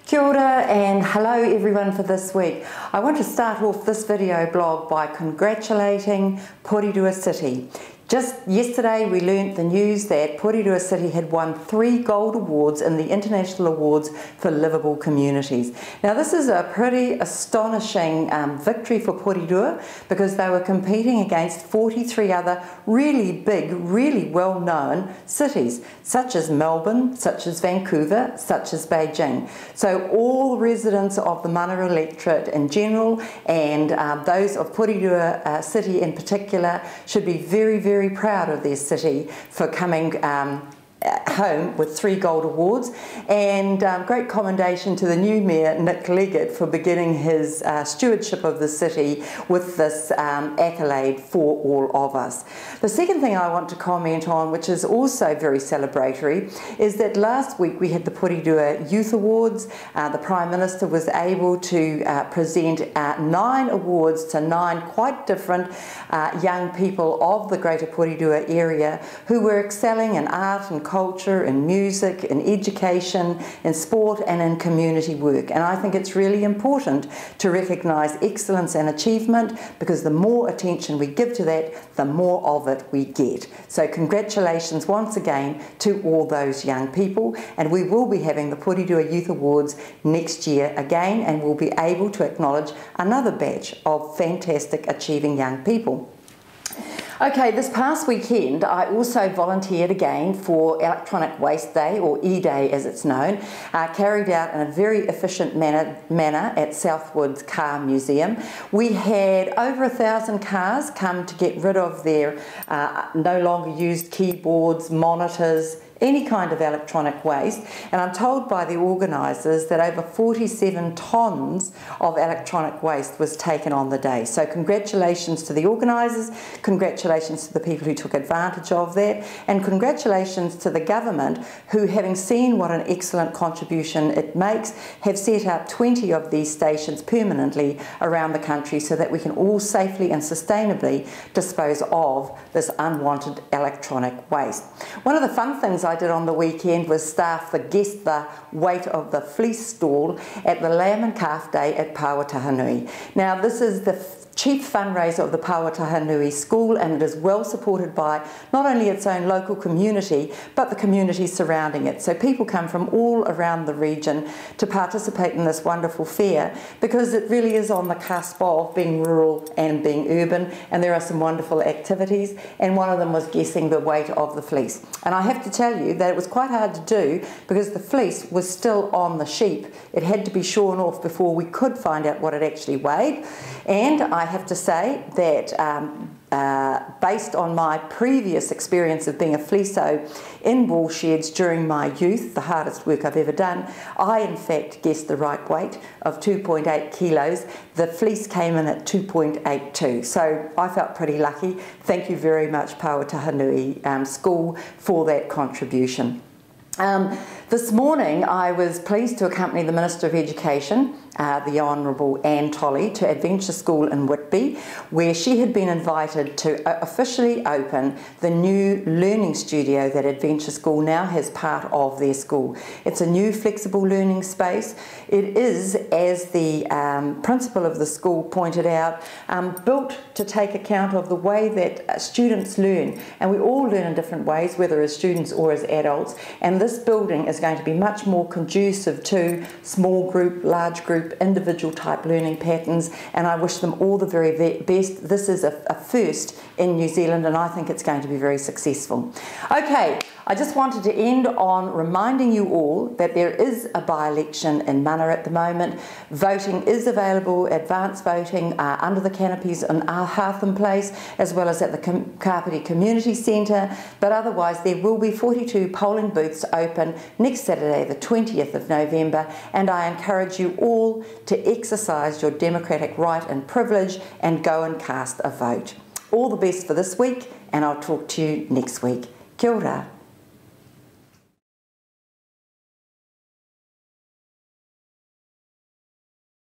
Kia ora and hello everyone for this week. I want to start off this video blog by congratulating Porirua City. Just yesterday we learnt the news that Porirua City had won 3 gold awards in the International Awards for Livable Communities. Now this is a pretty astonishing victory for Porirua because they were competing against 43 other really big, really well-known cities, such as Melbourne, such as Vancouver, such as Beijing. So all residents of the Mana electorate in general and those of Porirua City in particular should be very proud of their city for coming home with 3 gold awards, and great commendation to the new mayor Nick Leggett for beginning his stewardship of the city with this accolade for all of us. The second thing I want to comment on, which is also very celebratory, is that last week we had the Porirua Youth Awards. The Prime Minister was able to present 9 awards to 9 quite different young people of the Greater Porirua area who were excelling in art and culture, in music, in education, in sport and in community work. And I think it's really important to recognise excellence and achievement because the more attention we give to that, the more of it we get. So congratulations once again to all those young people, and we will be having the Porirua Youth Awards next year again, and we'll be able to acknowledge another batch of fantastic achieving young people. Okay, this past weekend I also volunteered again for Electronic Waste Day, or E-Day as it's known, carried out in a very efficient manner at Southwood's Car Museum. We had over 1,000 cars come to get rid of their no longer used keyboards, monitors, any kind of electronic waste, and I'm told by the organisers that over 47 tonnes of electronic waste was taken on the day. So congratulations to the organisers, congratulations to the people who took advantage of that, and congratulations to the government who, having seen what an excellent contribution it makes, have set up 20 of these stations permanently around the country so that we can all safely and sustainably dispose of this unwanted electronic waste. One of the fun things I did on the weekend was staff the guest the weight of the fleece stall at the Lamb and Calf Day at Pāwatahanui. Now this is the chief fundraiser of the Pāwatahanui School, and it is well supported by not only its own local community but the community surrounding it. So people come from all around the region to participate in this wonderful fair because it really is on the cusp of being rural and being urban, and there are some wonderful activities, and one of them was guessing the weight of the fleece. And I have to tell you that it was quite hard to do because the fleece was still on the sheep. It had to be shorn off before we could find out what it actually weighed, and I have to say that based on my previous experience of being a fleeco in wool sheds during my youth, the hardest work I've ever done, I in fact guessed the right weight of 2.8 kilos. The fleece came in at 2.82, so I felt pretty lucky. Thank you very much Pāwatahanui School for that contribution. This morning I was pleased to accompany the Minister of Education, the Honourable Anne Tolley, to Adventure School in Whitby, where she had been invited to officially open the new learning studio that Adventure School now has part of their school. It's a new flexible learning space. It is, as the principal of the school pointed out, built to take account of the way that students learn, and we all learn in different ways, whether as students or as adults, and this building is going to be much more conducive to small group, large group, individual type learning patterns, and I wish them all the very best. This is a first in New Zealand, and I think it's going to be very successful. Okay, I just wanted to end on reminding you all that there is a by-election in Mana at the moment. Voting is available, advanced voting, under the canopies in Hartham Place, as well as at the Kapiti Community Centre, but otherwise there will be 42 polling booths open next Saturday the 20th of November, and I encourage you all to exercise your democratic right and privilege and go and cast a vote. All the best for this week, and I'll talk to you next week. Kia ora.